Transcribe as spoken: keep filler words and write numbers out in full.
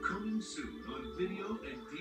Coming soon on video and D V D.